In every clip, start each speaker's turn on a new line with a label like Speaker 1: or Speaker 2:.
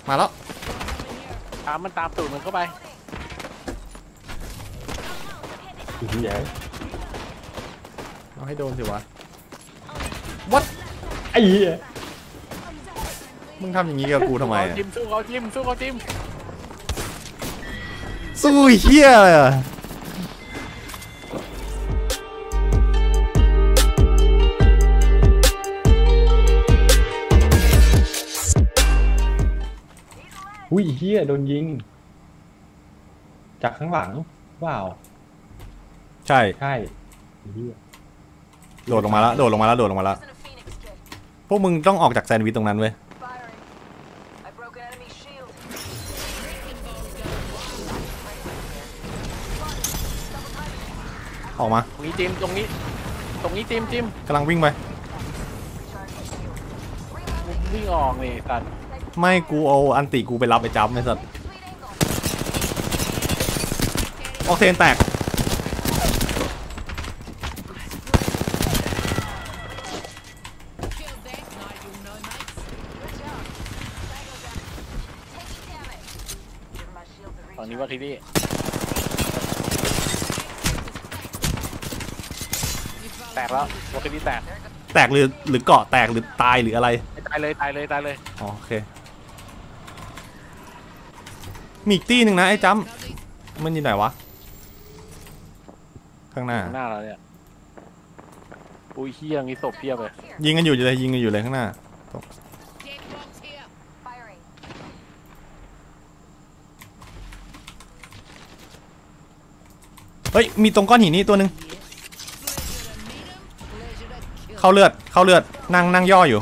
Speaker 1: มาแล้ว
Speaker 2: มันตามตูดมันเข้าไป
Speaker 1: เอาให้โดนสิวะ What
Speaker 3: ไอ้เหี้ย
Speaker 1: มึงทำอย่างนี้กับกูทำไม
Speaker 2: จิ้มสู้เขาจิ้มสู้เขาจิ้ม
Speaker 1: สู้เฮี้ยเลยอะ
Speaker 3: อุ้ยเหี้ยโดนยิงจากข้างหลังว้าว
Speaker 1: ใช่
Speaker 3: ใช่เหี้ย
Speaker 1: โดดลงมาแล้วโดดลงมาแล้วโดดลงมาแล้วพวกมึงต้องออกจากแซนด์วิชตรงนั้นเว้ยออกมา
Speaker 2: ตรงนี้จิ้มตรงนี้จิ้ม
Speaker 1: กำลังวิ่งไป
Speaker 2: วิ่งออกนี่สัตว์
Speaker 1: ไม่กูเอาอันติกูไปรับไอ้จับไอ้สัตว์ออกเทนแตก
Speaker 2: ฝั่งนี้ว่าทีนี่แตกแล้วว่าทีนี่แตก
Speaker 1: หรือเกาะแตกหรือตายหรืออะไร
Speaker 2: ตายเลย
Speaker 1: อ๋อโอเคมีอีกตีหนึ่งนะไอ้จัมมันอยู่ไหนวะข้างหน้า
Speaker 2: เราเนี่ยอุ้ยเฮียงี้ศพเพียบเลย
Speaker 1: ยิงกันอยู่เลยข้างหน้าเฮ้ยมีตรงก้อนหินนี่ตัวหนึ่งเข้าเลือดนั่งย่ออยู่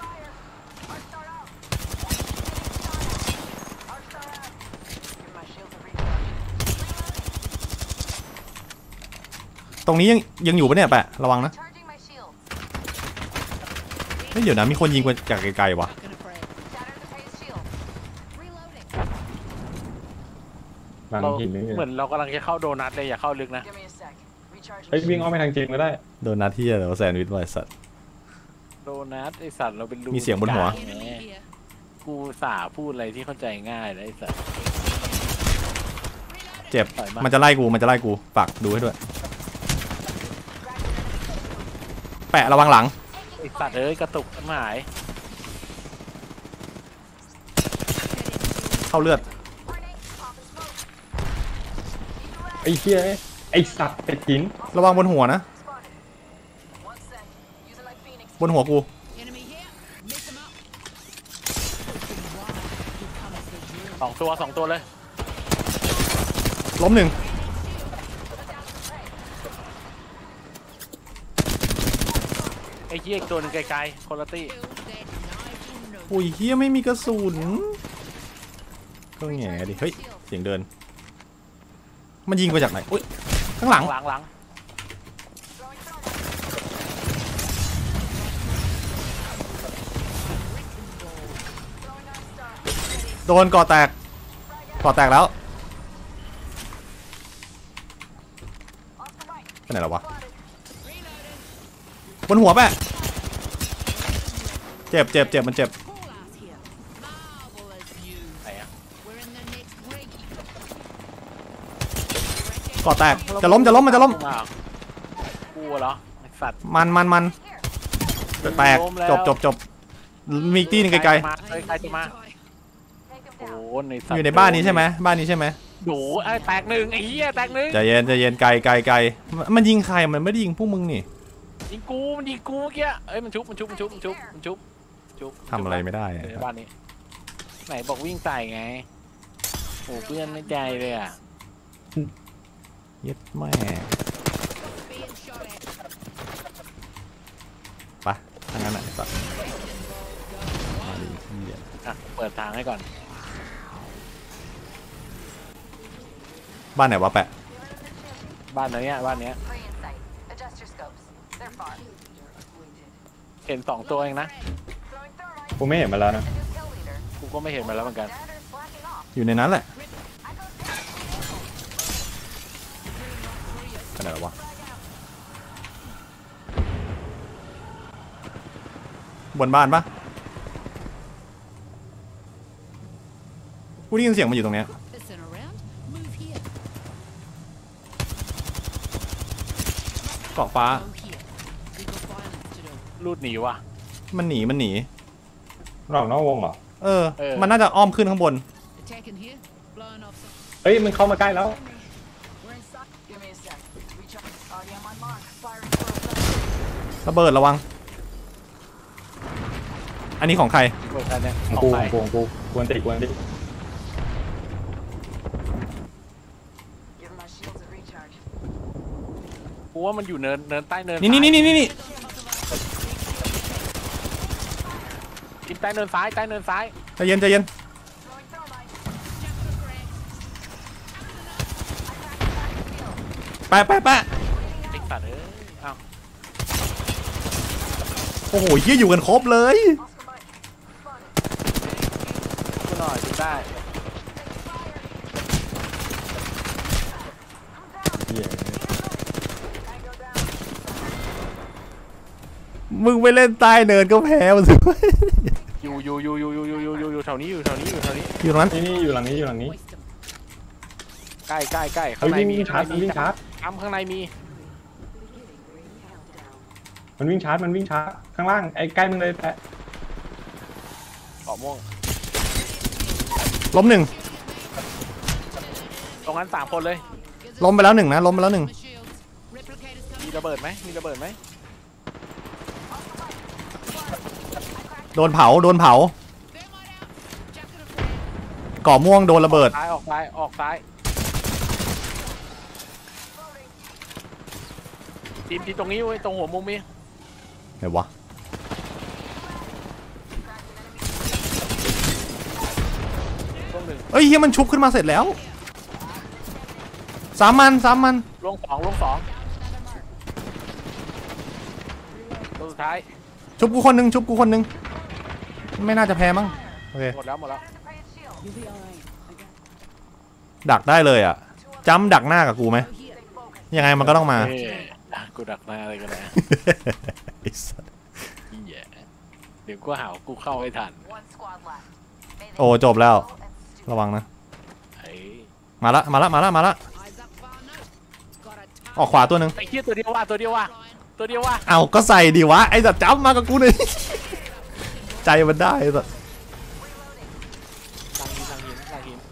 Speaker 1: ตรงนี้ยังอยู่ปะเนี่ยแปะระวังนะไม่เดี๋ยวนะมีคนยิงมาจากไกลๆวะ
Speaker 2: เหมือนเรากำลังจะเข้าโดนัทเลยอย่าเข้าลึกนะ
Speaker 3: ไอ้วิ่งอ้อมไปทางจริงก็ได้
Speaker 1: โดนัทที่อะไรวะแซนด์วิชไอ้สัตว์
Speaker 2: โดนัทไอสัตว์เราเป็นลู
Speaker 1: มีเสียงบนหัว
Speaker 2: กูสาพูดอะไรที่เข้าใจง่ายเลยไอสัตว์
Speaker 1: เจ็บมันจะไล่กูฝากดูให้ด้วยแปะระวังหลัง
Speaker 2: ไอสัตว์เอ้ยกระตุกหาย
Speaker 1: เข้าเลือด
Speaker 3: ไอ้เหี้ยไอ้สัตว์เป็ดหิน
Speaker 1: ระวังบนหัวนะบนหัวกู
Speaker 2: สองตัวเลย
Speaker 1: ล้มหนึ่ง
Speaker 2: ไอ้เหี้ยอีกตัวหนึ่งไกลๆคนละตี้
Speaker 1: อุ้ยเฮียไม่มีกระสุนก็แง่ดิเฮ้ยเสียงเดินมันยิงมาจากไหนอุ้ยข้างหลังโดนก่อแตกแล้วไปไหนแล้ววะบนหัวแปะเจ็บมันเจ็บก่อแตกจะล้มมันจะล้ม
Speaker 2: กูเหรอสัตว์
Speaker 1: มันแตกจบมีตีนึงไกล
Speaker 2: ใครจะมาโอ้
Speaker 1: อยู่ในบ้านนี้ใช่ไหม
Speaker 2: โอ้ไอ้แตกหนึ่งไอ้เหี้ยแตกหนึ่ง
Speaker 1: ใจเย็นไกลมันยิงใครมันไม่ได้ยิงพวกมึงนี่
Speaker 2: ยิงกูเมื่อกี้เอ้ยมันชุบ
Speaker 1: ทำอะไรไม่ได้
Speaker 2: ในบ้านนี้ไหนบอกวิ่งใส่ไงโอ้เพื่อนไม่ใจเลยอ่ะ
Speaker 1: ยึดแม่ไปทางนั้นไหนสัตว์มาดิ
Speaker 2: เปิดทางให้ก่อน
Speaker 1: บ้านไหนวะแปะ
Speaker 2: บ้านนี้เห็น2ตัวเองนะ
Speaker 3: กูไม่เห็นมาแล้วนะ
Speaker 2: กูก็ไม่เห็นมาแล้วเหมือนกัน
Speaker 1: อยู่ในนั้นแหละขนาดวะบนบ้านปะกูได้ยินเสียงมันอยู่ตรงเนี้ย
Speaker 4: Listen around. Move here.
Speaker 1: เกาะฟ้า
Speaker 4: Go here. We got violence to do.
Speaker 2: รูดหนีว่ะ
Speaker 1: มันหนี
Speaker 3: หลอกนอกวงเหรอ
Speaker 1: เออ
Speaker 2: เออ
Speaker 1: มันน่าจะอ้อมขึ้นข้างบน
Speaker 4: Attacking here. Blowing off some.
Speaker 3: เฮ้ยมันเข้ามาใกล้แล้ว
Speaker 5: We're inside. Give me a sec. Reach up. Already on my mark. Firing for
Speaker 1: ระเบิดระวัง อันนี้ของใคร
Speaker 2: เปิดกันเนี่ย
Speaker 3: ของ
Speaker 2: ออก
Speaker 3: กู
Speaker 2: ไป
Speaker 3: ของกูกวนติ
Speaker 5: Give my shields a recharge.
Speaker 2: กูว่ามันอยู่เนินใต้เนิน
Speaker 1: นี่
Speaker 2: กินใต้เนินซ้ายใต้เนินซ้าย
Speaker 1: ใจเย็น
Speaker 5: Throwing thermite.
Speaker 1: ไป
Speaker 2: ไอ้สัตว์เอ้ยเอ้า
Speaker 1: โอ้โหเฮียอยู่กันครบเลย
Speaker 5: Oscar Mike. Fun.
Speaker 2: กูหน่อยดูได้
Speaker 3: เหี้ย
Speaker 5: Tango down.
Speaker 1: มึงไปเล่นใต้เนินก็แพ้มันสิ
Speaker 2: อยู่แถวนี้อยู่ตรง
Speaker 1: ตรงนั้น
Speaker 3: นี่อยู่หลังนี้
Speaker 4: waste 'em.
Speaker 2: ใกล้ข้า
Speaker 3: เฮ้
Speaker 2: ง
Speaker 3: ย
Speaker 2: ในมี
Speaker 3: วิ่งชาร์จมันวิ่งชาร์จ
Speaker 2: ข้างในมี
Speaker 3: มันวิ่งชาร์จข้างล่างไอ้ใกล้มึงเลยแปะ
Speaker 2: เกาะม่วง
Speaker 1: ล้มหนึ่ง
Speaker 2: ตรงนั้น3 คนเลย
Speaker 1: ล้มไปแล้วหนึ่งนะล้มไปแล้วหนึ่ง
Speaker 4: My shields. Replicators
Speaker 2: มี
Speaker 4: coming.
Speaker 2: ระเบิดไหม
Speaker 1: โดนเผา
Speaker 4: Thermite out. Jacket of flame.
Speaker 1: ก่อม่วงโดนระเบิด
Speaker 2: ซ้ายออกซ้ายทีมตรงนี้เว้ยตรงหัวมุมมี
Speaker 1: ไหนวะ
Speaker 2: ลง 1
Speaker 1: เอ้ยเฮียมันชุบขึ้นมาเสร็จแล้วสามมัน
Speaker 2: ลง 2 ลงสุดท้าย
Speaker 1: ชุบกูคนหนึงไม่น่าจะแพ้มั้งโอเค
Speaker 2: หมดแล้ว
Speaker 4: You'll be alright. I got
Speaker 1: ดักได้เลยอ่ะจำดักหน้ากับกูไหม
Speaker 4: go here.
Speaker 1: ยังไงมันก็ต้องมา
Speaker 2: เอ้ยกูดักหน้าอะไรกันแหละ
Speaker 1: ไอ้สัส
Speaker 2: เหี้ยเดี๋ยวกูหากูเข้าไม่ทัน
Speaker 5: One squad left. May they
Speaker 1: โอ้จบแล้ว
Speaker 5: and stew.
Speaker 1: ระวังนะ
Speaker 2: ไอ้
Speaker 1: มาละ
Speaker 4: Eyes up far north. Got a
Speaker 1: ออกขวาตัวหนึ่ง
Speaker 2: ไอ้เหี้ยตัวเดียวว่ะ
Speaker 1: เอาก็ใส่ดิวะไอ้สัตว์จับมากับกูหน่อย ใจมันได้ไอ้สัตว์
Speaker 2: หลังหิน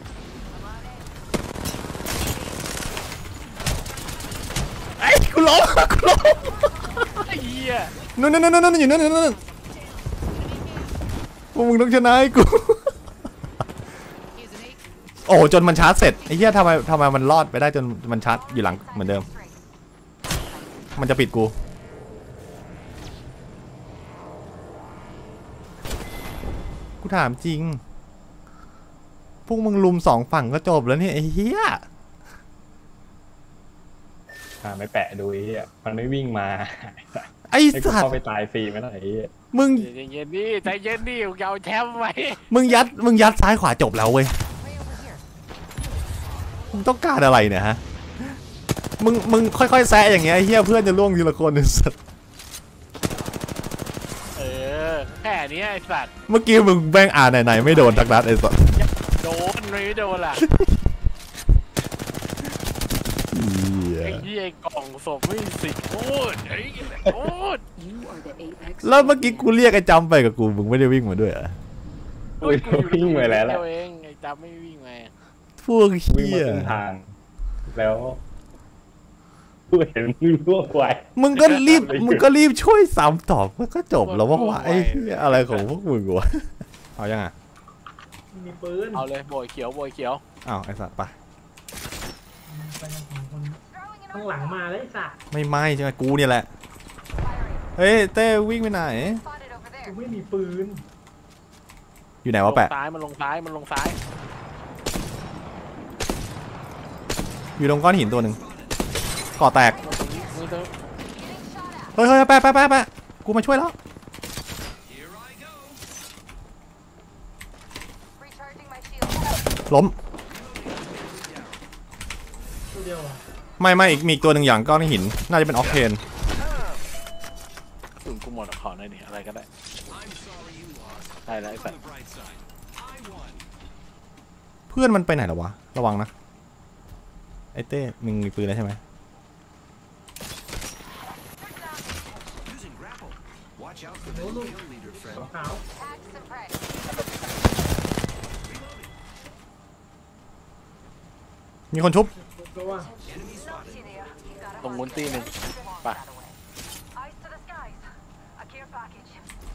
Speaker 1: ไอ้กูล้ม
Speaker 2: ไอ้เหี้ย
Speaker 1: นู่นอยู่นั่นพวกมึงต้องชนะให้กู
Speaker 4: Here's an egg.
Speaker 1: โอ้จนมันชาร์จเสร็จไอ้เหี้ยทำไมมันรอดไปได้จนมันชาร์จอยู่หลังเหมือนเดิม มันจะปิดกูถามจริง พวกมึงลุม2 ฝั่งก็จบแล้วเนี่ยไอ้เหี้ย
Speaker 3: ไม่แปะดูไอ้เหี้ยมันไม่วิ่งมา
Speaker 1: ไอ้
Speaker 3: ให้กู
Speaker 1: สัต
Speaker 3: เข้า
Speaker 1: ว์
Speaker 3: ไปตายฟรีไม่ได้ไอ้เหี้ย
Speaker 1: มึง
Speaker 2: ใจเย็นดิกูเอาแชมป์ไว้
Speaker 1: มึงยัดซ้ายขวาจบแล้วเว้ย มึงต้องการอะไรเนี่ยฮะ มึงค่อยๆแซะอย่างเงี้ยไอ้เหี้ยเพื่อนจะล่วงทีละคนไอ้สัตว์
Speaker 2: แค่นี้ไอ้สัตว์
Speaker 1: เมื่อกี้มึงแบ่งไหนไม่โดนทักนัดไอ้สัตว์
Speaker 2: โดนไม่โดนล่ะไอ้เหี้ยกล่องศพไม่สิพูดไอ้พูด
Speaker 5: You are the apex.
Speaker 1: แล้วเมื่อกี้กูเรียกไอ้จำไปกับกูมึงไม่ได้วิ่งมาด้วยเหรอ
Speaker 3: วิ่งไปแล้วแหละ
Speaker 2: เดียวเองไอ้จับไม่วิ่งมา
Speaker 1: พวก
Speaker 3: วิ่ง
Speaker 1: เหี้
Speaker 3: มาย ครึ่งทาง แล้วกูเห็นมึงรั่วควาย
Speaker 1: มึงก็รีบช่วยซ้ำตอบมันก็จบแล้วว่าไอ้เหี้ยอะไรของพวกมึงวะเอายังอ่ะ
Speaker 6: มีปืน
Speaker 2: เอาเลยโบยเขียว
Speaker 1: อ้าวไอ้สัตว์ไป
Speaker 6: ไปกันสองคนข้างหลังมาแล้วไอ้สัตว์
Speaker 1: ไม่ใช่ไหมกูเนี่ยแหละ เฮ้ยเต้วิ่งไปไหน
Speaker 5: Spotted over
Speaker 6: กู
Speaker 5: there.
Speaker 6: ไม่มีปืน
Speaker 1: อยู่ไหนวะแปะ
Speaker 2: มันลงซ้าย
Speaker 1: อยู่ตรงก้อนหินตัวหนึ่งก่อแตก
Speaker 2: มึงต้อง
Speaker 1: เฮ้ยแปะกูมาช่วยแล้ว
Speaker 5: Recharging my shield.
Speaker 1: ล้ม
Speaker 6: ตัวเดียวอ่ะ
Speaker 1: ไม่อีกตัวหนึ่งอย่างก้อนหินน่าจะเป็นออกเทน
Speaker 2: สูงกูหมดขอหน่อยดิอะไรก็ได้ได้แล้วไอ้สัตว์
Speaker 1: พื่อนมันไปไหนหรอวะระวังนะไอเต้มึงมีปืนแล้วใช่ไหม
Speaker 6: โน้ตลูกขาว
Speaker 1: มีคนชุบ
Speaker 6: ตัว
Speaker 2: ตรงมุนตีหนึ่งป่ะ
Speaker 5: Eyes to the skies. A care package.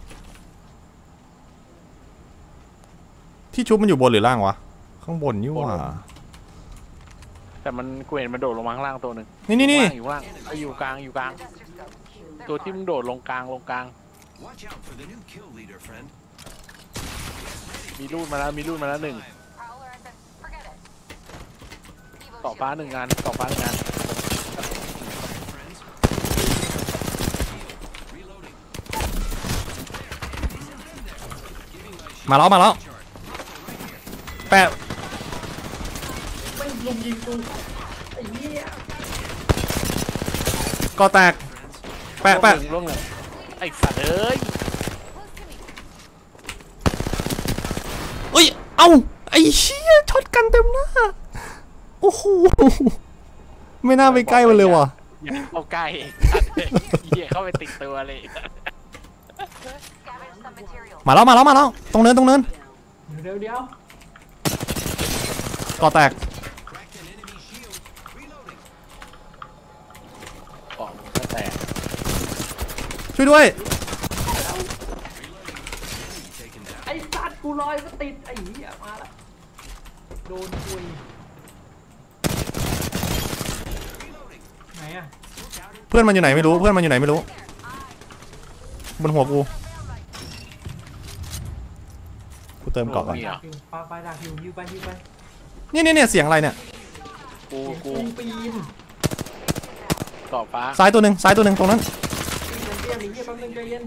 Speaker 1: ที่ชุบมันอยู่บนหรือล่างวะข้างบนนี่หว่า
Speaker 2: แต่มันกูเห็นมันโดดลงมาข้างล่างตัวหนึ่ง
Speaker 1: นี่
Speaker 2: อยู่ข้างล่างอยู่กลางอยู่กลาง ตัวที่มึงโดดลงกลาง
Speaker 7: Watch out for the new kill leader, friend.
Speaker 2: มีรูดมาแล้วหนึ่ง
Speaker 5: Prowler and then forget it. Evo
Speaker 2: ต่อฟ้าหนึ่งงานต่อฟ้าหนึ่งงาน
Speaker 7: Friends. Reloading.
Speaker 1: มาแล้วแปะ
Speaker 6: ไม่ลุมยิงกูไอ้เหี้ย
Speaker 1: ก็แตกแปะ
Speaker 2: ล่วงหนึ่งไอ้สัตว์เอ้ย
Speaker 1: เอ้ยเอ้าไอ้เชี่ยช็อตกันเต็มหน้าโอ้โหไม่น่าไปใกล้มันเลยว่ะ
Speaker 2: อย่าเข้าใกล้เหี้ยเข้าไปติดตัวเลย
Speaker 5: Scavenge some materials.
Speaker 1: มาแล้วตรงเนิน
Speaker 6: เดี๋ยว
Speaker 1: ก็แตก
Speaker 7: Cracked an enemy shield. Reloading.
Speaker 2: เกาะมันก็แตก
Speaker 1: ช่วยด้วย
Speaker 7: Taken down.
Speaker 6: ไอ้สัตว์กูลอยก็ติดไอ้เหี้ยมาละโดนคุยไหนอะ
Speaker 1: เพื่อนมันอยู่ไหนไม่รู้บนหัวกูเติมเกาะก่อน
Speaker 2: มีเหรอ
Speaker 6: ปาไฟดักอยู่ยิวไป
Speaker 1: เนี่ยเสียงอะไรเนี่ย
Speaker 2: กู
Speaker 6: ปีน
Speaker 2: เกาะฟ้า
Speaker 1: ซ้ายตัวหนึ่งตรงนั้น
Speaker 6: เตี้ยหนีเหี้ยแป๊บนึงใจเย็น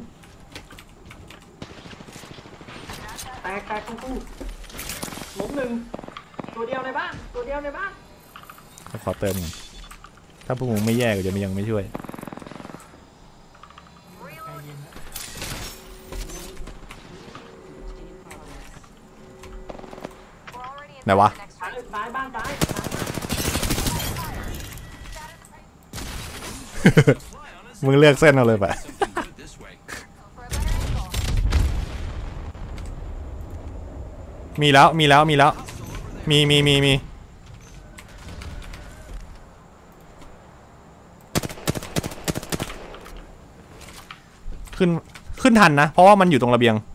Speaker 6: แตกกูล้มหนึ่งตัวเดียวในบ้าน
Speaker 1: ขอเติมก่อนถ้าพวกมึงไม่แย่ก็จะยังไม่ช่วย
Speaker 6: ใจเย็นนะ
Speaker 5: We're already in
Speaker 1: ไหนวะ
Speaker 5: the next
Speaker 6: ซ้ายบ้านซ้าย
Speaker 1: มึงเลือกเส้นเอาเลยไป
Speaker 7: Something good this way.
Speaker 5: for a better angle.
Speaker 1: มีแล้วมีขึ้นทันนะเพราะว่ามันอยู่ตรงระเบียง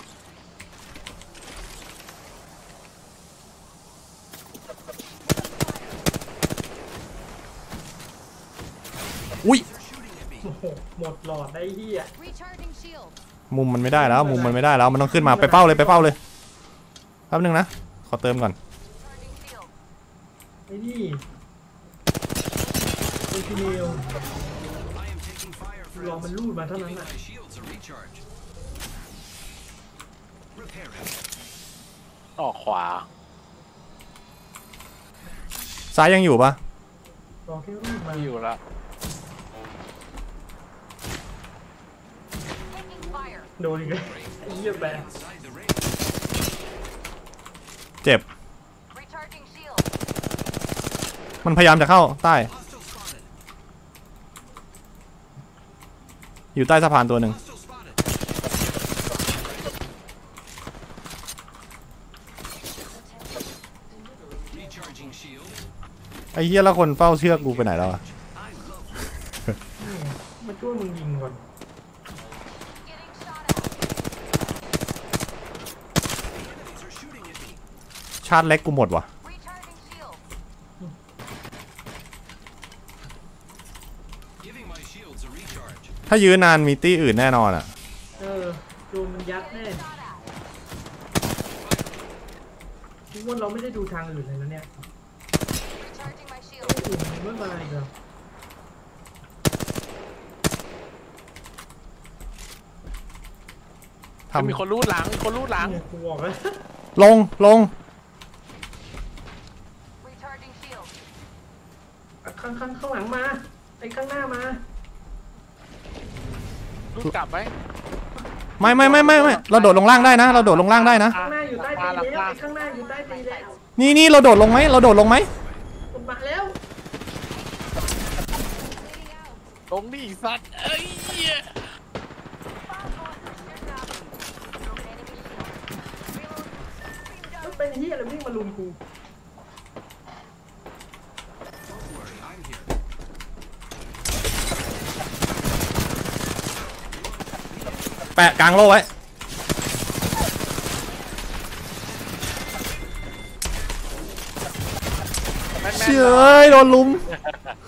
Speaker 1: อุ้ย
Speaker 6: โอ้โหหมดหลอดได้เหี้ย
Speaker 4: Recharging shield.
Speaker 1: มุมมันไม่ได้แล้วมันต้องขึ้นมาไปเป้าเลยแป๊บนึงนะขอเติมก่อน
Speaker 5: Charging shield.
Speaker 6: ไอ้นี่ไอ้ทีเดียว
Speaker 7: I am taking fire,
Speaker 6: ลอง
Speaker 7: friends.
Speaker 6: มันรูดมาเท่านั้น
Speaker 7: Giving
Speaker 6: น่ะ
Speaker 7: my shields a recharge. Repairing.
Speaker 2: ออกขวา
Speaker 1: ซ้ายยังอยู่ปะ
Speaker 6: ลองแค่รูดมา
Speaker 2: ไม่อยู่ละ
Speaker 5: Taking fire.
Speaker 6: โดนอีกเลยไอ้เหี้ยแบน
Speaker 7: Inside the range.
Speaker 1: เจ็บ
Speaker 5: Recharging shield.
Speaker 1: มันพยายามจะเข้าใต้
Speaker 7: Hostile spotted.
Speaker 1: อยู่ใต้สะพานตัวหนึ่ง
Speaker 7: Hostile spotted. Recharging shield.
Speaker 1: ไอ้เหี้ยแล้วคนเฝ้าเชือกกูไปไหนแล้วอะ
Speaker 6: มันช่วยมึงยิงก่อน
Speaker 5: Getting shot at.
Speaker 7: Enemies are shooting at me.
Speaker 1: ชาร์จเล็กกูหมดว่ะ
Speaker 5: Recharging shield.
Speaker 7: Giving my shields a recharge.
Speaker 1: ถ้ายื้อนานมีตี้อื่นแน่นอนอ่ะ
Speaker 6: โดนมันยัดแน่
Speaker 5: Shot at.
Speaker 6: ทุกวันเราไม่ได้ดูทางอื่นเลยนะเนี่ย
Speaker 5: Recharging my shield.
Speaker 6: อื่นมันไม่มาอีกเหรอ
Speaker 2: มีคนรูดหลัง
Speaker 6: เนี่ยกูบอกแล้ว
Speaker 1: ลง
Speaker 5: Recharging shield.
Speaker 6: ข้างหลังมาไอ้ข้างหน้ามา
Speaker 2: รูดกลับไหม
Speaker 1: ไม่เราโดดลงล่างได้นะเราโดดลงล่างได้นะ
Speaker 6: ข้างหน้าอยู่ใต้ตีนแล้วไอ้ข้างหน้าอยู่ใต้ตีนแล้ว
Speaker 1: นี่เราโดดลงไหมเราโดดลงไหม
Speaker 6: ผมมาแล้ว
Speaker 2: ตรงนี้สัตว์เอ้ย
Speaker 6: มันเป็นเฮียอะไรวิ่งมาลุมกู
Speaker 7: Don't worry, I'm here.
Speaker 1: แปะกลางโล่ไว้เฉยโดนลุม